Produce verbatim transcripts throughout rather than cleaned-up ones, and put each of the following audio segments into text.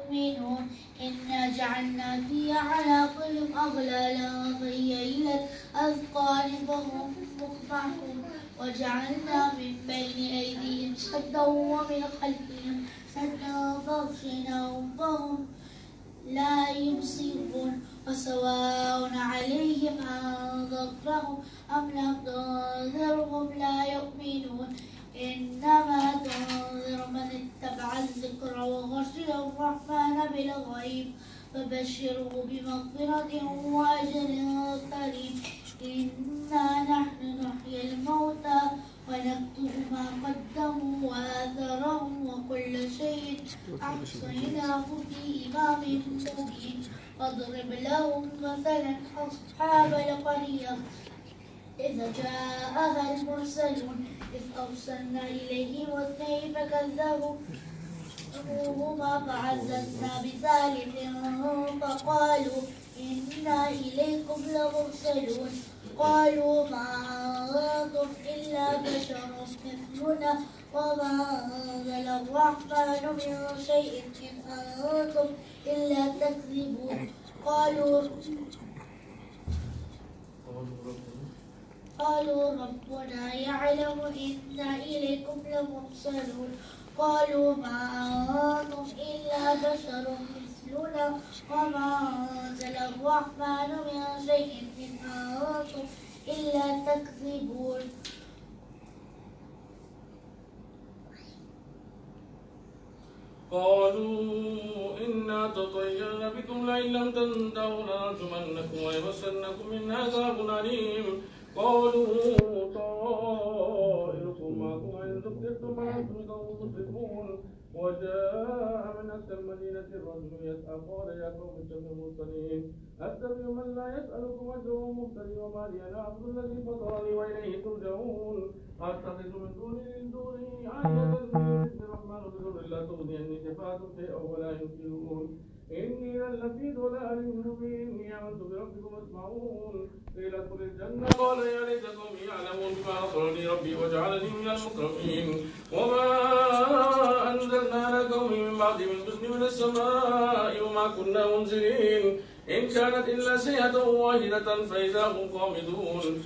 يؤمنون إنا جعلنا في أعناقهم أغلالا فهي إلى الأذقان فهم مقمحون وجعلنا من بين أيديهم سدا ومن خلفهم سدا فاغشيناهم فهم لا يبصرون وسواء عليهم أنذرتهم أم لم تنذرهم لا يؤمنون إنما تنذر من اتبع الذكر وخشي الرحمن بالغيب فبشره بمغفرة وأجر كريم إنا نحن نحيي الموتى ونكتب ما قدموا وآثارهم وكل شيء أحصيناه في إمام مبين واضرب لهم مثلا أصحاب القرية إذا جاءها المرسلون إذ أرسلنا إليهم اثنين فكذبوا هما فعززنا بثالث فقالوا إنا إليكم لمرسلون قالوا ما أنتم إلا بشر مثلنا وما أنزل الرحمن من شيء إن أنتم إلا تكذبون قالوا قالوا ربنا يعلم إنا إليكم لمرسلون قالوا ما أنتم إلا بشر مثلنا وما أنزل الرحمن من شيء إن أنتم إلا تكذبون قالوا إنا تطيرنا بكم لئن لم تنتهوا لنرجمنكم ويمسنكم منا عذاب أليم قالوا طائركم معكم وإن ذكرتم فأنتم قوم مسرفون وجاء من أقصى المدينة الرجل يسعى قال يا قوم اتبعوا المرسلين أتبع من لا يسألكم أجرا وهو مهتدي وما لي أنا أعبد الذي فطرني وإليه ترجعون أتخذ من دونه من دونه آلهة بإذن الرحمن بضر لا تغني عني شفاعتهم شيئا ولا ينقذون إني لفي ضلال مبين إني آمنت بربكم اسمعون قيل ادخل الجنة قال يا ليت قومي يعلمون بما غفرني ربي وجعلني من المكرمين وما أنزلنا على قومي من بعد من حزن من السماء وما كنا منزلين إن كانت إلا سيئة واحدة فإذا هم خامدون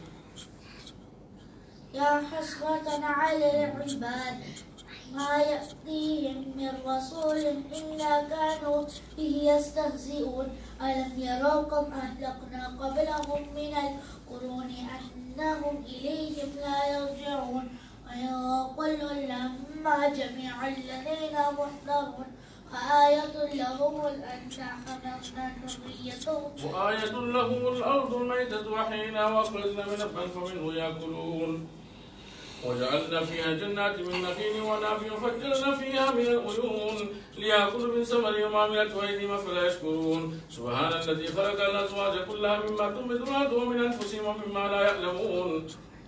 يا حسرة على العباد ما يأتيهم من رسول إلا كانوا به يستهزئون ألم يروا كم أهلكنا قبلهم من القرون أنهم إليهم لا يرجعون ويقول لما جميع الذين محضرون وآية لهم الأنعام حملنا ذريتهم وآية لهم الأرض الميتة وحينا وأخرجنا من الخلف منه يأكلون وجعلنا فيها جنات من نخيل ونعم وفجرنا فيها من العيون ليأكلوا من ثمره وما عملته أيديهم فلا يشكرون سبحان الذي خلق الأزواج كلها مما تنبت الأرض ومن أنفسهم ومما لا يعلمون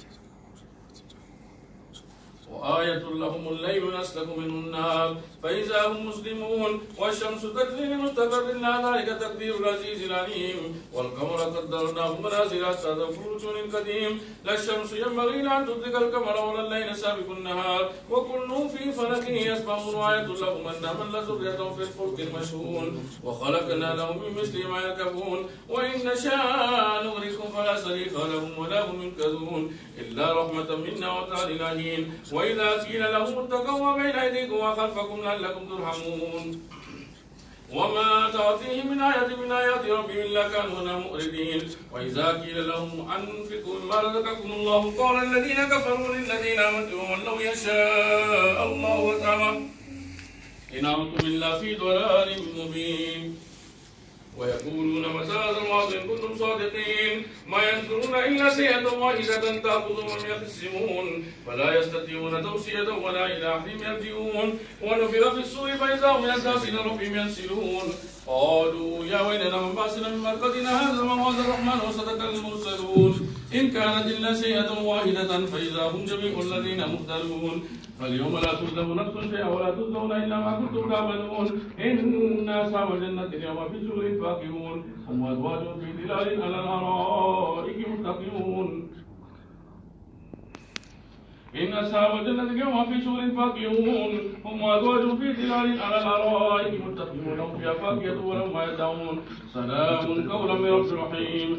وآية لهم الليل نسلك منه النهار فإذا هم مسلمون والشمس تجري لمستقر لها ذلك تقدير العزيز العليم والقمر قدرناه منازل حتى تذكر رجل قديم لا الشمس ينبغي أن تدرك القمر ولا الليل سابق النهار وكل في فلك يسبحون وآية لهم أنا من ذرية في الفلك المشحون وخلقنا لهم من مثل ما يركبون وإن نشاء نغرقهم فلا صريخ لهم ولا هم ينقذون إلا رحمة منا وتعالى الهين وإذا قيل لهم اتقوا ما بين أيديكم وخلفكم لعلكم ترحمون وما تأتيهم من آية من آيات ربهم إلا كانوا عنها مؤردين وإذا قيل لهم أنفقوا مما رزقكم الله قال الذين كفروا للذين آمنوا ومن لو يشاء الله تعالى إن أنتم إلا في ضلال مبين ويقولون متى هذا الوعد إن كنتم صادقين ما ينظرون إلا سيئة واحدة تأخذهم وهم يخصمون فلا يستطيعون توصية ولا إلى أهلهم يرجعون ونفخ في الصور فإذا هم ينتهون ربهم ينسلون قالوا يا ويلنا من بأسنا من مرقدنا هذا ما وعد الرحمن وصدق المرسلون إن كانت إلا سيئة واحدة فإذا هم جميع الذين مختلفون فاليوم لا تظلم نفس شيئا ولا تجزون إلا ما كنتم تعملون إن أصحاب الجنة اليوم في سرور فاكهون هم أزواج في ظلال على الأرائك متكئون إن أصحاب الجنة اليوم في شغل فاكهون هم وأزواجهم في ظلال على الأرائك متكئون لهم فيها فاكهة ولهم ما يدعون سلام قولا من رب رحيم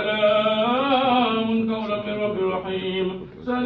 سلام قولا من رب رحيم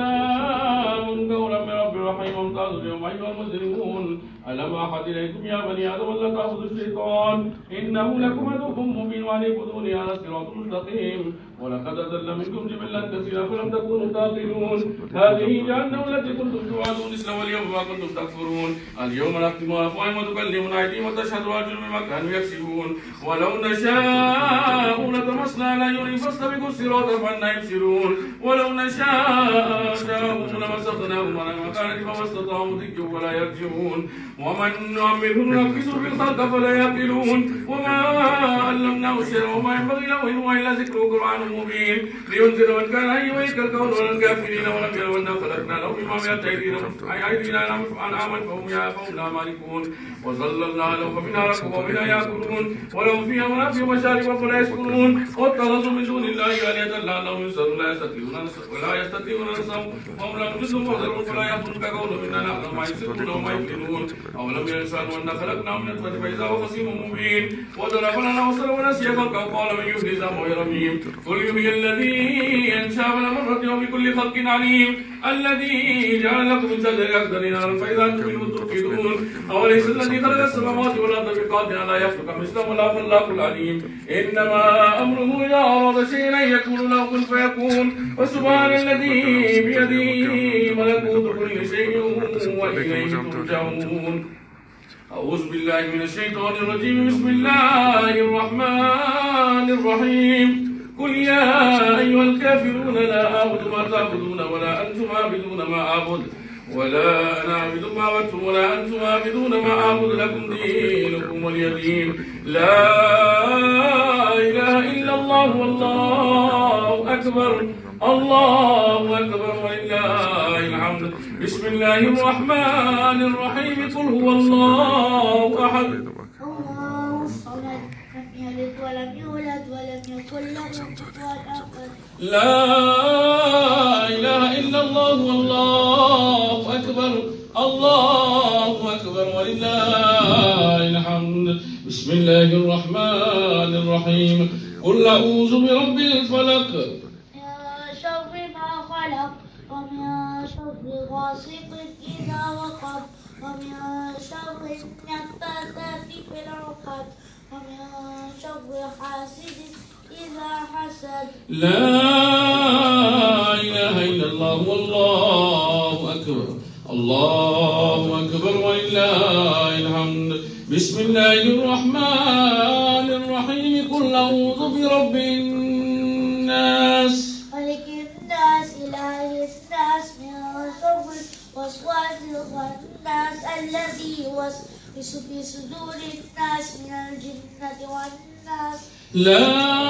سلام قولا من رب رحيم وامتازوا اليوم أيها المجرمون ألم أحد إليكم يا بني آدم ألا تعبدوا الشيطان إنه لكم عدو مبين وأن اعبدوني هذا صراط مستقيم ولقد أضل منكم جبلا كثيرا فلم تكونوا تعقلون هذه جهنم التي كنتم توعدون اسلموا اليوم بما كنتم تكفرون اليوم نختم على أفواههم وتكلمنا أيديهم وتشهد أرجلهم بما كانوا يكسبون ولو نشاء لطمسنا على أعينهم فاستبقوا الصراط فأنى يبصرون ولو نشاء لمسخناهم على مكانهم فما استطاعوا مضيا ولا يرجعون ومن نعمره ننكسه في الخلق فلا يعقلون وما علمناه الشعر وما ينبغي له إن هو إلا ذكر وقرآن مبين لينذر من كان حيا ويذكر القول ولا الكافرين ولم يروا أنا خلقنا لهم مما عملت أيدينا أنعاما فهم فهم لا مالكون وظللنا لهم فمنها ركبوا ومنها يأكلون ولهم فيها منافع ومشارب فلا يشكرون واتخذوا من دون الله آلهة لعلهم ينصرون لا يستطيعون ولا يستطيعون نصرهم وهم لم يجدوا فاحذرون فلا يحزنك قولهم إنا نعلم ما يسرون وما يعلنون أولم يرى الإنسان أنا خلقناه من نطفة فإذا هو خصيم مبين وضرب لنا مثلا ونسي خلقه قال من يحيي العظام وهي رميم قل يحيي الذي أنشأها مرة وبكل خلق عليم الذي جعل لكم من شجر الأخضر نارا فإذا أنتم منه توقدون أوليس الذي خلق السماوات والأرض بقادر على يخلق مثلهم ولا خلاق العليم إنما أمره إذا أراد شيئا أن يقول له كن فيكون وسبحان الذي بيده ملكوت كل شيء وإليه ترجعون أعوذ بالله من الشيطان الرجيم بسم الله الرحمن الرحيم قل يا أيها الكافرون لا أعبد ما تعبدون ولا أنتم عابدون ما أعبد ولا أنا أعبد ما عبدتم ولا أنتم عابدون ما أعبد لكم دينكم ولي دين لا إله إلا الله والله أكبر الله أكبر ولله الحمد بسم الله الرحمن الرحيم قل هو الله أحد الله الصمد لم يلد ولم يولد ولم يكن له كفوا أحد لا إله إلا الله والله أكبر الله أكبر ولله الحمد بسم الله الرحمن الرحيم قل أعوذ برب الفلق من شر ما خلق ومن شر غاسق إذا وقب ومن شر النفاثات في العقد ومن شر حاسد إذا حسد لا إله إلا الله والله أكبر الله أكبر ولله الحمد بسم الله الرحمن الرحيم قل أعوذ برب الناس ملك الناس إله الناس من شر الوسواس الخناس الذي يوسوس في صدور الناس من الجنة والناس لا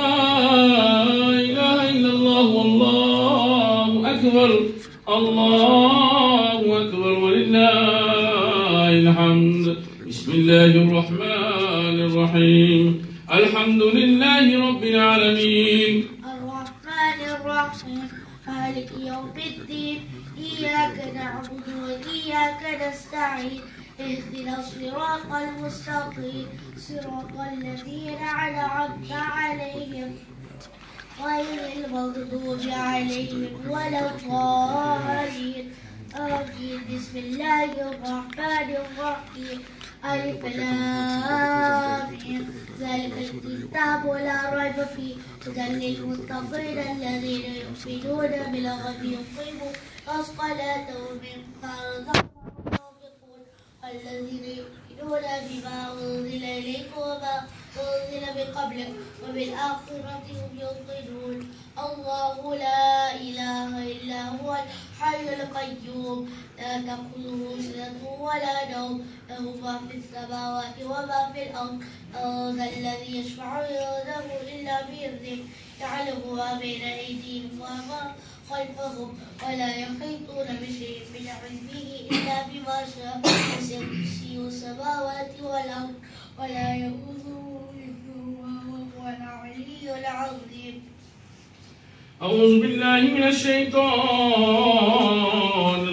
إله إلا الله والله أكبر الله أكبر ولله الحمد بسم الله الرحمن الرحيم الحمد لله رب العالمين الرحمن الرحيم مالك يوم الدين إياك نعبد وإياك نستعين اهدنا الصراط المستقيم صراط الذين أنعمت عليهم غير المغضوب عليهم ولا الضالين آمين بسم الله الرحمن الرحيم ألف لام ميم ذلك الكتاب لا ريب فيه هدى للمتقين الذين يؤمنون بالغيب يقيمون الصلاة ومما رزقناهم ينفقون والذين يؤمنون بما أنزل إليك وما أنزل من قبلك وبالآخرة هم يوقنون الله لا إله إلا هو الحي القيوم لا تأخذه سنة ولا نوم له ما في السماوات وما في الأرض من ذا الذي يشفع عنده إلا بإذنه يعلم ما بين أيديهم وما خلفهم ولا يحيطون بشيء من علمه إلا بما شاء وسع كرسيه السماوات والأرض ولا يؤوده حفظهما وهو العلي العظيم أعوذ بالله من الشيطان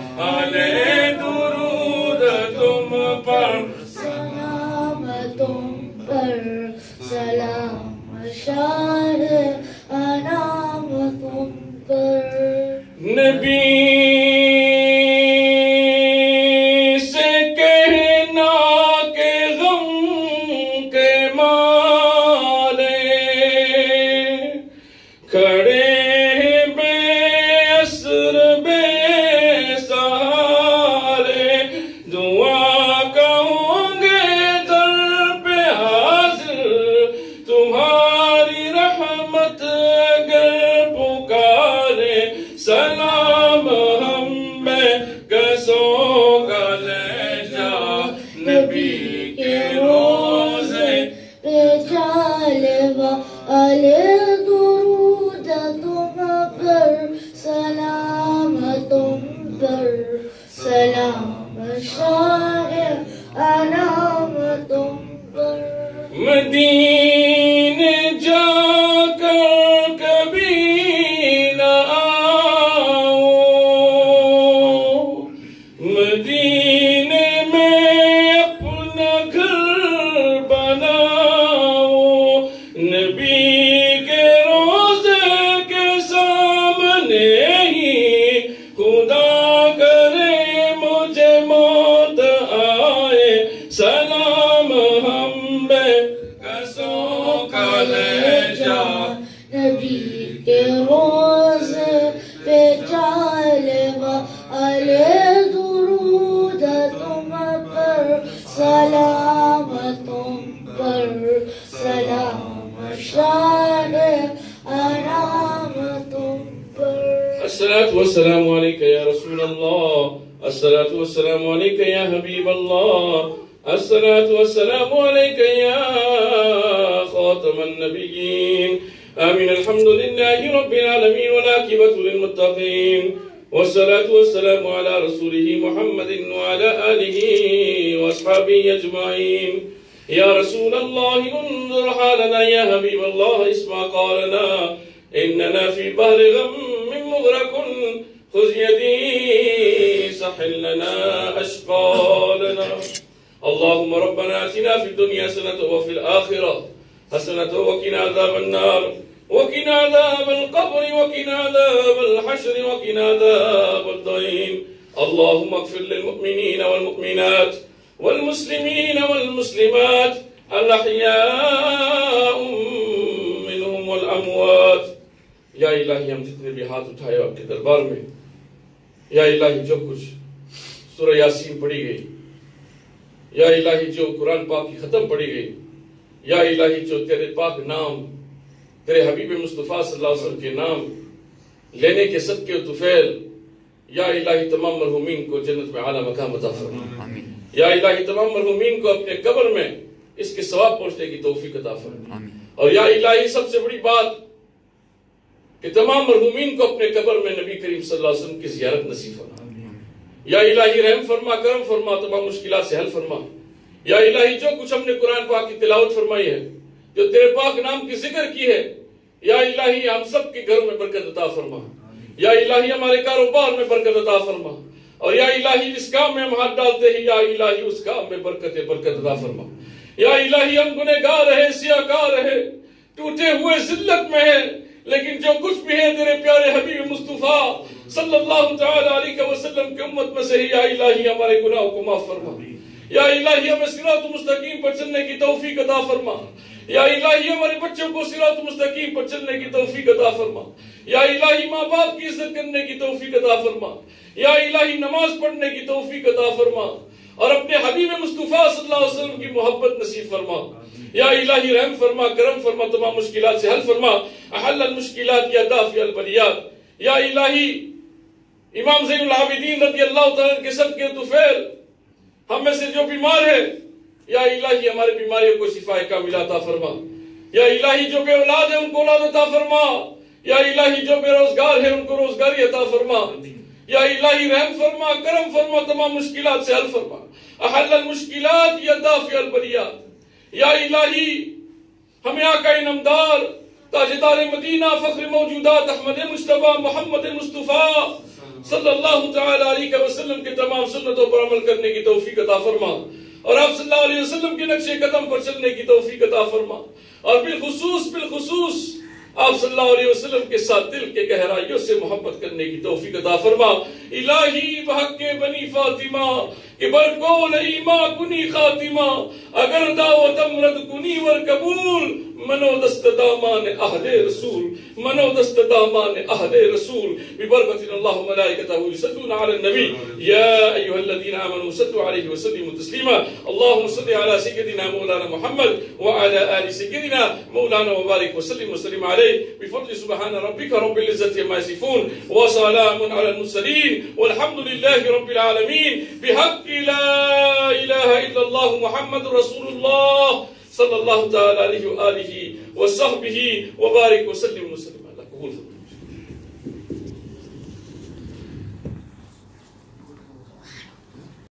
सलाम शाह अनाम तुम पर। मदीने जाकर कभी न आओ, मदीने में अपना घर बनाओ, नबी के रोज़े के सामने ही खुदा करे मुझे मौत आए, सलाम हम बेकसों का ले जा। नबी के रोज़ पे चाले वाले दुरूद तुम पर, सलाम तुम पर, सलाम शान अनाम तुम पर। अस्सलातु वस्सलामु अलैका या रसूल अल्लाह, अस्सलातु वस्सलामु अलैका या हबीब अल्लाह, अस्सलातु वस्सलामु अलैका या खातमन नबिय्यीन। आमीन। अल्हम्दुलिल्लाहि रब्बिल आलमीन वल आक़िबतु लिल मुत्तक़ीन, वस्सलातु वस्सलामु अला रसूलिहि मुहम्मदिन व अला आलिहि व अस्हाबिहि अजमाइन। या रसूल अल्लाह उन्ज़ुर हालना, या हबीब अल्लाह इस्मा क़ालना, इन्नना फी बहरि गम्मिन मुग़रक़ुन, खुज़ यदी सहिल लना अश्क़ालना। अल्लाहुम्मा रब्बना आतिना फ़िद दुनिया हसनतन व फ़िल आख़िरह हसनतन व क़िना अज़ाबन नार, व क़िना अज़ाबल क़ब्र, व क़िना अज़ाबल हश्र, व क़िना अज़ाबद दईन। अल्लाहुम्मा अग़फ़िर लिल मुअमिनीन वल मुअमिनात वल मुस्लिमीन वल मुस्लिमात अल अहयाउ मिनहुम वल अमवात। या इलाही, हम जितने भी हाथ उठाए आपके दरबार में, या इलाही जो कुछ सूरह यासीन पढ़ी गई, या इलाही जो कुरान पाक की खत्म पढ़ी गई, या इलाही जो तेरे पाक नाम, तेरे हबीब मुस्तफ़ा सल्लल्लाहु अलैहि वसल्लम के नाम लेने के सदके तुफैल, या इलाही तमाम मरहूमीन को जन्नत में आला मकाम अता फरमा। या इलाही तमाम मरहूमीन को अपने कब्र में इसके सवाब पहुंचने की तौफीक अता फरमा। और या इलाही सबसे बड़ी बात कि तमाम मरहूमीन को अपने कब्र में नबी करीम सल्लल्लाहु अलैहि वसल्लम की ज़ियारत नसीब फरमा। या इलाही रहम फरमा, करम फरमा, तमाम मुश्किलात से हल फरमा। या इलाही जो कुछ हमने कुरान पाक की तिलावत फरमाई है, जो तेरे पाक नाम की जिक्र की है, या इलाही हम सब के घरों में बरकत अता फरमा। या इलाही हमारे कारोबार में बरकत अता फरमा। और या इलाही जिस काम में हम हाथ डालते हैं, या इलाही उस काम में बरकत बरकत अता फरमा। या इलाही हम गुनहगार रहे, सियाकार रहे, टूटे हुए जिल्लत में है, लेकिन जो कुछ भी है तेरे प्यारे हबीब मुस्तफा सल्लल्लाहु तआला अलैहि वसल्लम की उम्मत में से ही, या इलाही हमारे गुनाहों को माफ फरमा। या इलाही हमें सिरात मुस्तकीम पर चलने की तौफीक अता फरमा। या इलाही हमारे बच्चों को सिरात मुस्तकीम पर चलने की तौफीक अता फरमा। या इलाही माँ बाप की इज्जत करने की तौफीक अता फरमा। या इलाही नमाज पढ़ने की तौफीक अता फरमा और अपने हबीब मुस्तफा सल्लल्लाहु अलैहि वसल्लम की मोहब्बत नसीब फरमा। या इलाही रहम फरमा, करम फरमा, तमाम मुश्किलात से हल फरमा। अहल्ल मुश्किलात या दाफिअल बलियात। या इलाही इमाम ज़ैनुल आबिदीन रज़ियल्लाहु तआला के सदके तुफैल हम में से जो बीमार है, या इलाही हमारी बीमारियों को शिफाए कामिला अता फरमा। या इलाही जो बे औलाद है उनको औलाद अता फरमा। या इलाही जो बेरोजगार है उनको रोजगारी अता फरमा। या इलाही रहम फरमा, करम फरमा, तमाम मुश्किलात से हल फरमा। अहल्ल मुश्किलात या दाफिअल बलियात। या इलाही हमें आका इनामदार ताजदार मदीना फख्र मौजूदात अहमद मुस्तफा मोहम्मद मुस्तफा सल्लल्लाहु तआला अलैहि वसल्लम के तमाम सुन्नतों पर अमल करने की तौफीक अता फरमा और आप सल्लल्लाहु अलैहि वसल्लम के नक्शे कदम पर चलने की तौफीक अता फरमा। और बिलखुसूस बिलखुसूस आप सल्लल्लाहु अलैहि वसल्लम के साथ दिल के गहराइयों से मोहब्बत करने की तौफीक अता फरमा। इलाही बहक़ बनी फातिमा कि बरकोल ईमा कुनी खातिमा अगर दावत अमरद कुनी वर कबूल मनो दस्त दामान अहले रसूल मनो दस्त दामान अहले रसूल बिबरकत अल्लाह व मलाइकतहु युसल्लूना अला नबी या अय्युहल्लज़ीना आमनू सल्लु अलैहि व सल्लिमू तस्लीमा अल्लाहुम्मा सल्लि अला सय्यिदिना मौलाना मुहम्मद व अला आलि सय्यिदिना मौलाना व बारिक व सल्लिम व सल्लिम अलैहि बिफضل सुब्हान रब्बिका रब्बिल इज्जति अम्मा यसिफून व सलामुन अलल मुरसलीन वल्हम्दुलिल्लाहि रब्बिल आलमीन बिहक़्क़ि ला इलाहा इल्लल्लाह मुहम्मदुर रसूलुल्लाह सल्लल्लाहु तआला अलैहि व आलिहि व सहबिहि व बारिक व सल्लिम व सल्लिम अला कबूल।